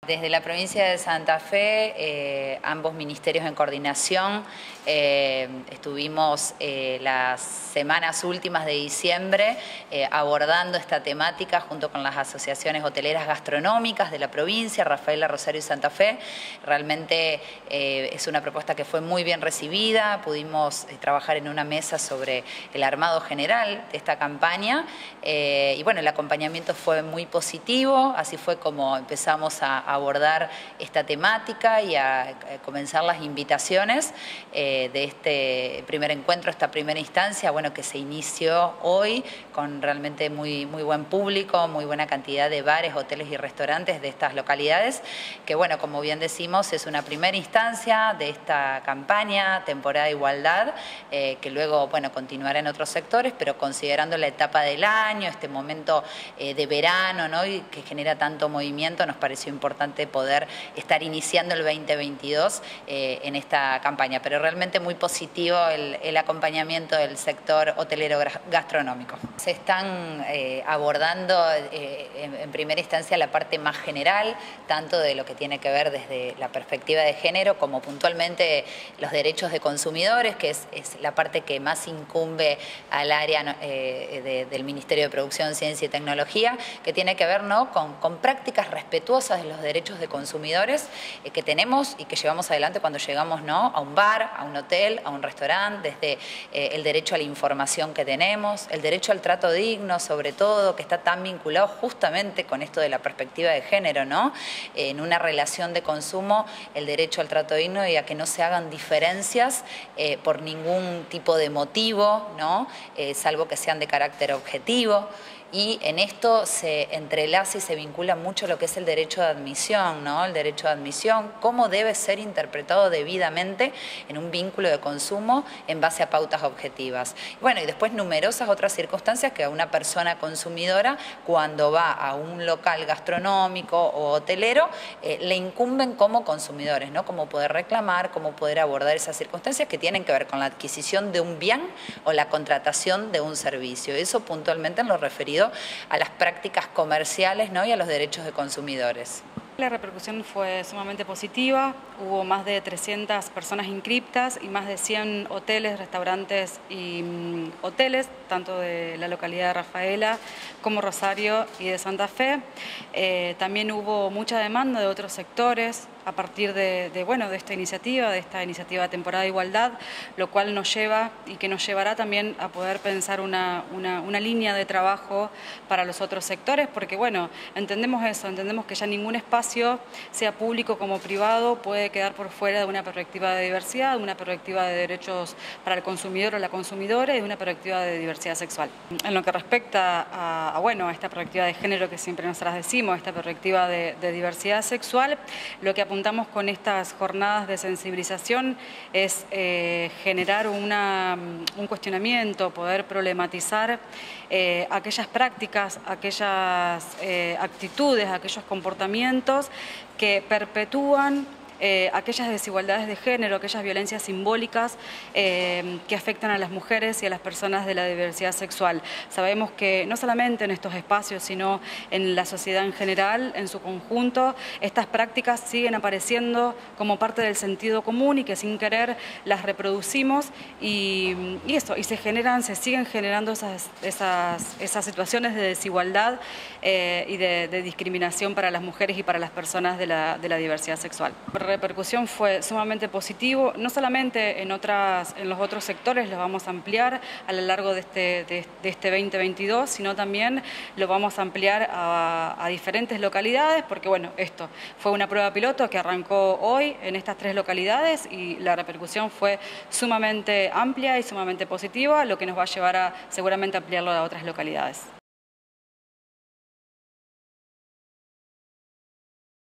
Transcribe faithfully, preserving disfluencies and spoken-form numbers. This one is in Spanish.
Desde la provincia de Santa Fe, eh, ambos ministerios en coordinación, eh, estuvimos eh, las semanas últimas de diciembre eh, abordando esta temática junto con las asociaciones hoteleras gastronómicas de la provincia, Rafaela, Rosario y Santa Fe. Realmente eh, es una propuesta que fue muy bien recibida, pudimos eh, trabajar en una mesa sobre el armado general de esta campaña eh, y bueno, el acompañamiento fue muy positivo, así fue como empezamos a abordar esta temática y a comenzar las invitaciones eh, de este primer encuentro, esta primera instancia, bueno, que se inició hoy con realmente muy, muy buen público, muy buena cantidad de bares, hoteles y restaurantes de estas localidades, que bueno, como bien decimos, es una primera instancia de esta campaña, temporada de igualdad, eh, que luego, bueno, continuará en otros sectores, pero considerando la etapa del año, este momento eh, de verano, ¿no? Y que genera tanto movimiento, nos pareció importante poder estar iniciando el veinte veintidós eh, en esta campaña, pero realmente muy positivo el, el acompañamiento del sector hotelero gastronómico. Se están eh, abordando eh, en, en primera instancia la parte más general, tanto de lo que tiene que ver desde la perspectiva de género como puntualmente los derechos de consumidores, que es, es la parte que más incumbe al área eh, de, del Ministerio de Producción, Ciencia y Tecnología, que tiene que ver, ¿no?, con, con prácticas respetuosas de los derechos de consumidores eh, que tenemos y que llevamos adelante cuando llegamos, ¿no?, a un bar, a un hotel, a un restaurante, desde eh, el derecho a la información que tenemos, el derecho al trato digno, sobre todo, que está tan vinculado justamente con esto de la perspectiva de género, ¿no? Eh, en una relación de consumo, el derecho al trato digno y a que no se hagan diferencias eh, por ningún tipo de motivo, ¿no? Eh, salvo que sean de carácter objetivo. Y en esto se entrelaza y se vincula mucho lo que es el derecho de admisión, ¿no? El derecho de admisión, cómo debe ser interpretado debidamente en un vínculo de consumo en base a pautas objetivas. Bueno, y después numerosas otras circunstancias que a una persona consumidora, cuando va a un local gastronómico o hotelero, eh, le incumben como consumidores, ¿no? Cómo poder reclamar, cómo poder abordar esas circunstancias que tienen que ver con la adquisición de un bien o la contratación de un servicio. Eso puntualmente en lo referido a las prácticas comerciales, ¿no?, y a los derechos de consumidores. La repercusión fue sumamente positiva, hubo más de trescientas personas inscriptas y más de cien hoteles, restaurantes y um, hoteles, tanto de la localidad de Rafaela como Rosario y de Santa Fe. Eh, también hubo mucha demanda de otros sectores a partir de, de, bueno, de esta iniciativa, de esta iniciativa de temporada de igualdad, lo cual nos lleva y que nos llevará también a poder pensar una, una, una línea de trabajo para los otros sectores, porque bueno, entendemos eso, entendemos que ya ningún espacio, sea público como privado, puede quedar por fuera de una perspectiva de diversidad, de una perspectiva de derechos para el consumidor o la consumidora y de una perspectiva de diversidad sexual. En lo que respecta a, a, bueno, a esta perspectiva de género que siempre nosotras decimos, esta perspectiva de, de diversidad sexual, lo que apuntamos con estas jornadas de sensibilización es eh, generar una, un cuestionamiento, poder problematizar eh, aquellas prácticas, aquellas eh, actitudes, aquellos comportamientos que perpetúan Eh, aquellas desigualdades de género, aquellas violencias simbólicas eh, que afectan a las mujeres y a las personas de la diversidad sexual. Sabemos que no solamente en estos espacios, sino en la sociedad en general, en su conjunto, estas prácticas siguen apareciendo como parte del sentido común y que sin querer las reproducimos y, y eso, y se generan, se siguen generando esas, esas, esas situaciones de desigualdad eh, y de, de discriminación para las mujeres y para las personas de la, de la diversidad sexual. La repercusión fue sumamente positivo, no solamente en, otras, en los otros sectores, los vamos a ampliar a lo largo de este, de, de este veinte veintidós, sino también lo vamos a ampliar a, a diferentes localidades, porque bueno, esto fue una prueba piloto que arrancó hoy en estas tres localidades y la repercusión fue sumamente amplia y sumamente positiva, lo que nos va a llevar a seguramente ampliarlo a otras localidades.